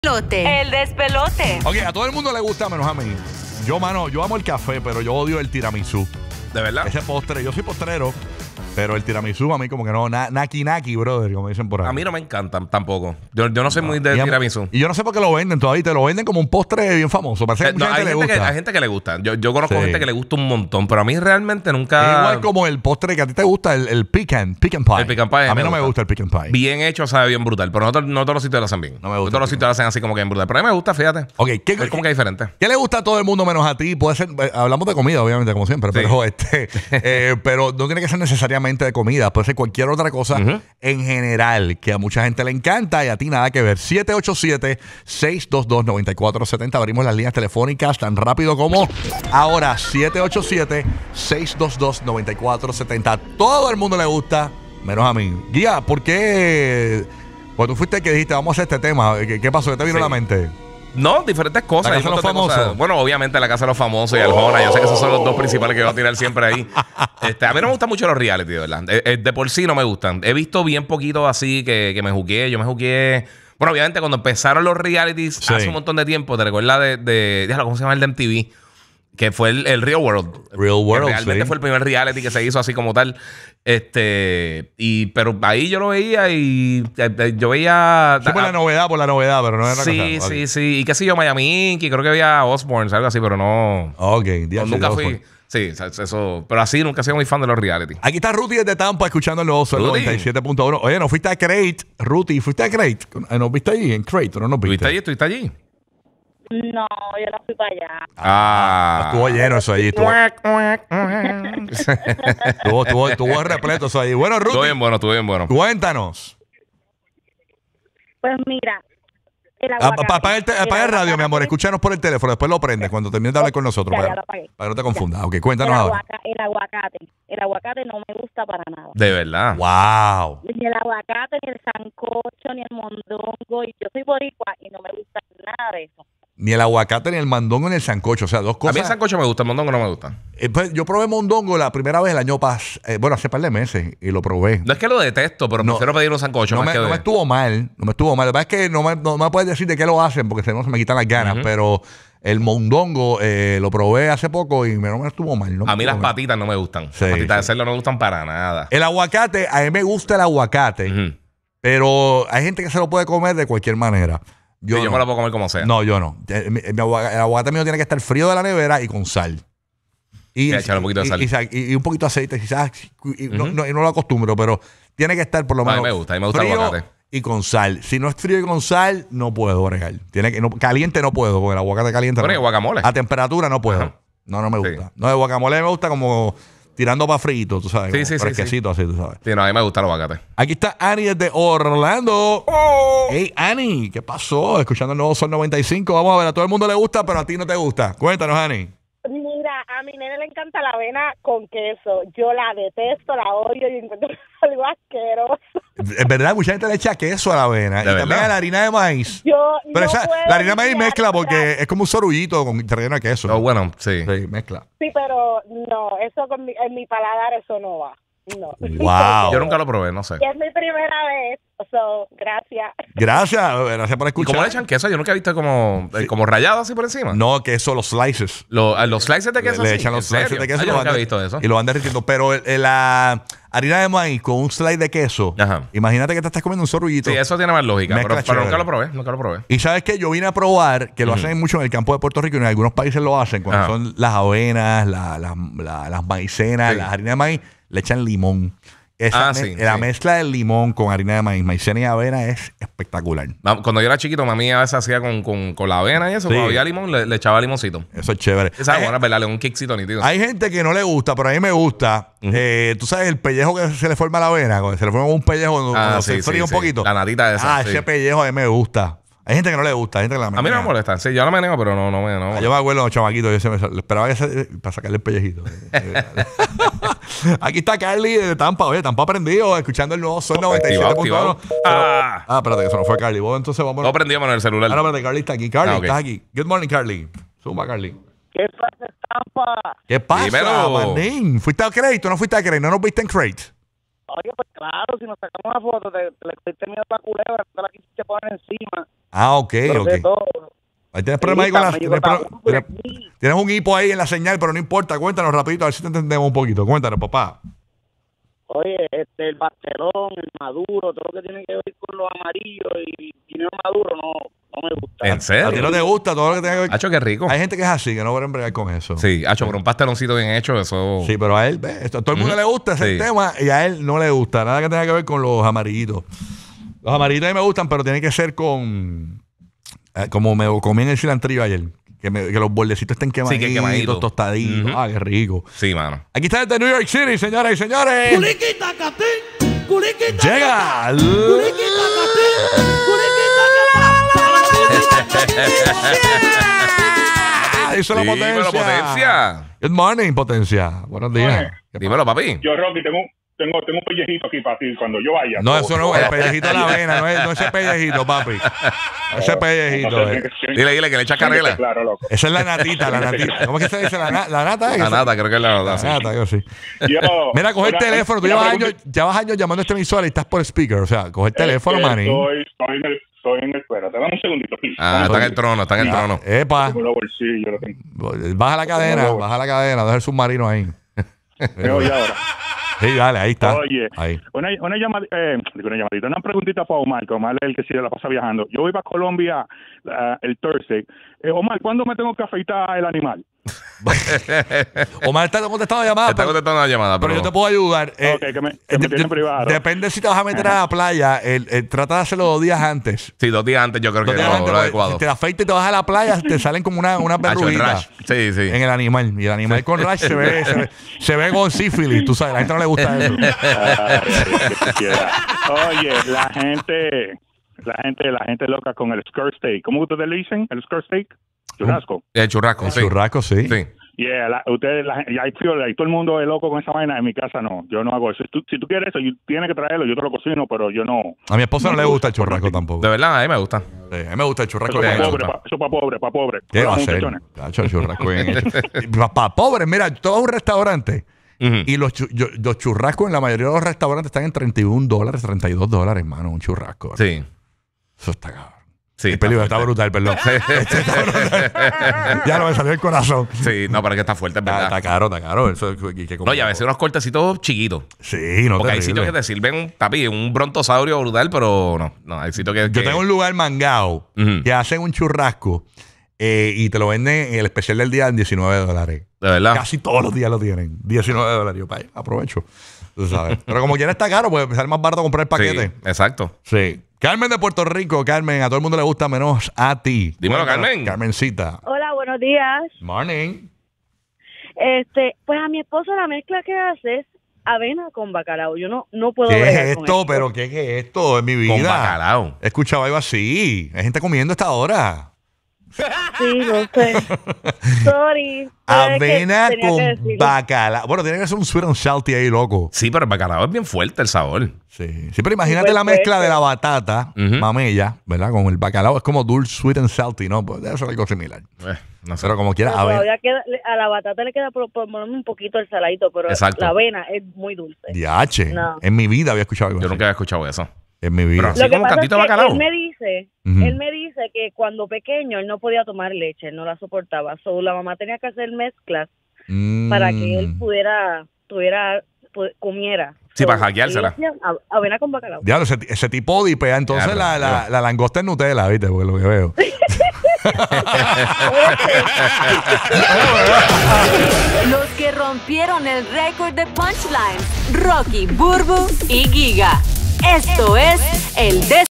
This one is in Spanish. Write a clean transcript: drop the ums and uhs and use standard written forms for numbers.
despelote. El despelote. Ok, a todo el mundo le gusta menos a mí. Yo, mano, yo amo el café, pero yo odio el tiramisú. ¿De verdad? Ese postre, yo soy postrero, pero el tiramisú a mí como que no, naki naki, brother, como dicen por ahí. A mí no me encantan tampoco. Yo no soy muy de tiramisú. Y yo no sé por qué lo venden todavía, te lo venden como un postre bien famoso. Parece que mucha gente le gusta. Hay gente que le gusta. Yo conozco gente que le gusta un montón, pero a mí realmente nunca... Es igual como el postre que a ti te gusta, el pecan pie. El pecan pie. A mí no me gusta el pecan pie. Bien hecho, sabe bien brutal. Pero no todos los sitios lo hacen bien. No me gusta. No todos los sitios lo hacen así como que bien brutal. Pero a mí me gusta, fíjate. Ok, es como que diferente. ¿Qué le gusta a todo el mundo menos a ti? Puede ser, hablamos de comida, obviamente, como siempre, pero pero no tiene que ser necesariamente de comida, puede ser cualquier otra cosa en general que a mucha gente le encanta y a ti nada que ver. 787-622-9470. Abrimos las líneas telefónicas tan rápido como ahora. 787-622-9470. Todo el mundo le gusta, menos a mí. Guía, ¿por qué? Cuando tú fuiste el que dijiste, vamos a hacer este tema, ¿qué pasó? ¿Qué te vino a la mente? No, diferentes cosas. La Casa de los Famosos. Bueno, obviamente La Casa de los Famosos y Arjona. Yo sé que esos son los dos principales que voy a tirar siempre ahí. A mí no me gustan mucho los reality, de verdad. De por sí no me gustan. He visto bien poquito así que me jugué. Yo me jugué. Bueno, obviamente cuando empezaron los realities hace un montón de tiempo, ¿te recuerdas déjalo, ¿cómo se llama el de MTV? Que fue el Real World. Real World, que realmente fue el primer reality que se hizo así como tal. Pero ahí yo lo veía y yo veía... Sí, por la novedad, pero no era cosa. Sí. Y qué sé yo, Miami Ink, y creo que había Osborne, algo así, pero no... Ok, nunca fui... Sí, eso... Pero así nunca he sido muy fan de los reality. Aquí está Ruti desde Tampa escuchando el nuevo Sol 97.1. Oye, ¿no fuiste a Crate? Ruti, ¿fuiste a Crate? ¿Nos viste allí en Crate o no nos viste? ¿Estuviste allí? No, yo no fui para allá. Estuvo lleno eso allí. Estuvo repleto eso allí. Bueno, Ruti. Estuvo bien bueno. Cuéntanos. Pues mira, el aguacate. Apaga el radio, mi amor. Escúchanos por el teléfono. Después lo prendes cuando termines de hablar con nosotros. Ya para lo apagué. que no te confundas. Ok, cuéntanos ahora. El aguacate no me gusta para nada. De verdad. Wow. Ni el aguacate, ni el sancocho, ni el mondongo. Y yo soy boricua y no me gusta nada de eso. Ni el aguacate, ni el mondongo, ni el sancocho. O sea, dos cosas. A mí el sancocho me gusta, el mondongo no me gusta. Pues, yo probé mondongo la primera vez el año pasado. Bueno, hace par de meses. Y lo probé. No es que lo detesto, pero prefiero pedir un sancocho. No me estuvo mal. No me estuvo mal. Lo que pasa es que no me puedes decir de qué lo hacen porque si no se me quitan las ganas. Pero el mondongo lo probé hace poco y no me estuvo mal. A mí las patitas no me gustan. Las patitas de cerdo no me gustan para nada. El aguacate, a mí me gusta el aguacate. Pero hay gente que se lo puede comer de cualquier manera. Yo me lo puedo comer como sea. No, yo no. El aguacate mío tiene que estar frío de la nevera y con sal. Y echarle un poquito de sal. Y un poquito de aceite, quizás. No lo acostumbro, pero tiene que estar por lo menos. A mí me gusta el aguacate. Y con sal. Si no es frío y con sal, no puedo bregar. Caliente no puedo, porque el aguacate caliente. Bueno, y guacamole. A temperatura no puedo. No me gusta. Sí. No, el guacamole me gusta como tirando para frito, tú sabes. Sí. Fresquecito así, tú sabes. Sí, no, a mí me gusta el aguacate. Aquí está Annie desde Orlando. Hey, Annie, ¿qué pasó? Escuchando el nuevo Sol 95. Vamos a ver, a todo el mundo le gusta, pero a ti no te gusta. Cuéntanos, Annie. Mira, a mi nene le encanta la avena con queso. Yo la detesto, la odio y encuentro algo asqueroso. Es verdad, mucha gente le echa queso a la avena. Y también a la harina de maíz. Pero la harina de maíz mezcla porque es como un sorullito con relleno de queso. Bueno, sí. Sí, mezcla. Sí, pero no, eso en mi paladar eso no va. No. Wow. Yo nunca lo probé, no sé. Y es mi primera vez. Gracias. Gracias por escuchar. ¿Y cómo le echan queso? Yo nunca he visto como rallado así por encima. No, queso, los slices. Los slices de queso. Le echan los slices de queso. Yo nunca he visto eso. Y lo van derritiendo. Pero la harina de maíz con un slice de queso. Imagínate que te estás comiendo un sorullito. Sí, eso tiene más lógica. Pero nunca lo probé. Y sabes que yo vine a probar que lo hacen mucho en el campo de Puerto Rico y en algunos países lo hacen cuando son las avenas, las maicenas, las harinas de maíz, le echan limón. La mezcla del limón con harina de maíz, maicena y avena es espectacular. Cuando yo era chiquito, mami a veces hacía con la avena y eso. Cuando había limón, le echaba limoncito. Eso es chévere. Esa es buena, ¿verdad? Un kickcito nítido. Hay gente que no le gusta, pero a mí me gusta. Tú sabes el pellejo que se le forma a la avena, cuando se le forma un pellejo cuando se fríe un poquito. La natita esa. Ese pellejo a mí me gusta. Hay gente que no le gusta, hay gente que la a mí no me molesta. Sí, yo la meneo, pero no. Yo me acuerdo, chamaquito, yo esperaba para sacarle el pellejito. Aquí está Carly de Tampa. Oye, Tampa prendido, escuchando el nuevo Sol 97.1. Espérate, que eso no fue Carly. Vos entonces vamos. No prendíamos en el celular. Espérate, Carly está aquí. Carly, estás aquí. Good morning, Carly. Zumba, Carly. ¿Qué pasa, Tampa? ¿Qué pasa, manín? ¿Fuiste a Crate o no fuiste a Crate? ¿No nos viste en Crate? Oye, pues claro, si nos sacamos una foto, le estoy teniendo la culebra, te la quisiste poner encima. Ah, ok. Todo. Ahí tienes problemas ahí con la... Tienes un hipo ahí en la señal, pero no importa. Cuéntanos rapidito, a ver si te entendemos un poquito. Cuéntanos, papá. Oye, el pastelón, el maduro, todo lo que tiene que ver con los amarillos y guineo maduro no me gusta. ¿En serio? ¿A ti no te gusta todo lo que tenga que ver? Hacho, qué rico. Hay gente que es así, que no pueden bregar con eso. Sí, hacho, pero un pasteloncito bien hecho, eso... Sí, pero a él, a todo el mundo le gusta ese tema y a él no le gusta. Nada que tenga que ver con los amarillitos. Los amarillitos a mí me gustan, pero tiene que ser con... como me comí en el cilantrillo ayer. Que los bordecitos estén quemaditos, sí, quemaditos, tostaditos. Ah, qué rico. Sí, mano. Aquí está desde New York City, señoras y señores. Llega. Eso es la potencia. Dímelo, potencia. Good morning, potencia. Buenos días. Dímelo, papi. Yo, Rocky, tengo un pellejito aquí para ti cuando yo vaya. No, eso no es el pellejito de la avena, no ese pellejito, papi. Ese pellejito. Dile que le echa canela. Claro, loco. Esa es la natita. ¿Cómo es que se dice? ¿La nata? La nata, creo que es la nata. La nata, yo sí. Mira, coge el teléfono. Tú llevas años llamando a este emisora y estás por speaker. O sea, coge el teléfono, maní. Estoy en el cuero. Te dame un segundito, please. Está en el trono, Epa. Yo Baja la cadena, deja el submarino ahí. Me voy ahora. Sí, dale, ahí está. Oye, ahí. una llamadita, una preguntita para Omar, que Omar es el que sí la pasa viajando. Yo voy para Colombia el Thursday. Omar, ¿cuándo me tengo que afeitar el animal? Omar está contestando llamadas. Está contestando la llamada, pero yo te puedo ayudar. Ok, que me tiene privado. Depende si te vas a meter a la playa. Trata de hacerlo 2 días antes. Sí, 2 días antes yo creo que es lo adecuado. Si te afeitas y te vas a la playa, te salen como una verruguita en el animal. Y el animal con rash se ve con sífilis. Tú sabes, a la gente no le gusta eso. Oye, la gente loca con el skirt steak. ¿Cómo ustedes le dicen? ¿El skirt steak? Churrasco. El churrasco, sí. Churrasco, sí. Yeah, todo el mundo es loco con esa vaina. En mi casa no, yo no hago eso. Si tú quieres eso, tienes que traerlo, yo te lo cocino, pero yo no. A mi esposa no le gusta el churrasco tampoco. De verdad, a mí me gusta. Sí, a mí me gusta el churrasco. Eso para pobre. ¿Qué va a hacer? El churrasco para pobres, mira, tú vas a un restaurante y los churrascos en la mayoría de los restaurantes están en $31, $32, hermano, un churrasco. Sí. Eso está cabrón. Sí, el peligro está brutal, perdón. Ya no me salió el corazón. Sí, no, pero es que está fuerte, es verdad. Está caro. Eso, no, y a veces unos cortecitos chiquitos. Sí, no. Porque hay sitios que te sirven, papi, un brontosaurio brutal, pero no, hay sitios que... Yo tengo un lugar mangao que hacen un churrasco y te lo venden en el especial del día en $19. De verdad. Casi todos los días lo tienen. $19. Yo, aprovecho. Tú sabes. Pero como quiera está caro, pues sale más barato comprar el paquete. Sí, exacto. Sí. Carmen de Puerto Rico, Carmen, a todo el mundo le gusta menos a ti. Dímelo, Carmen. Carmencita. Hola, buenos días. Morning. Pues a mi esposo la mezcla que hace es avena con bacalao. Yo no puedo ver. ¿Qué es esto? ¿Pero qué es esto en mi vida? Con bacalao. He escuchado algo así. Hay gente comiendo a esta hora. Sí, no sé. Sorry. Avena con bacalao. Bueno, tiene que ser un sweet and salty ahí, loco. Sí, pero el bacalao es bien fuerte el sabor. Sí, pero imagínate la mezcla de la batata, mamella, ¿verdad? Con el bacalao. Es como dulce, sweet and salty, ¿no? Pues debe ser algo similar. No sé. Pero como quiera, a la batata le queda por un poquito el saladito, pero la avena es muy dulce. Diache. No. En mi vida había escuchado algo así. Yo nunca había escuchado eso. En mi vida. Pero así como un cantito de bacalao. Él me dice que cuando pequeño él no podía tomar leche, él no la soportaba. La mamá tenía que hacer mezclas para que él comiera. Sí, para hackeársela. Avena con bacalao. Diablo, ese tipo dipea entonces la langosta en Nutella, ¿viste? Porque lo que veo. Los que rompieron el récord de punchlines, Rocky, Burbu y Giga. Esto es el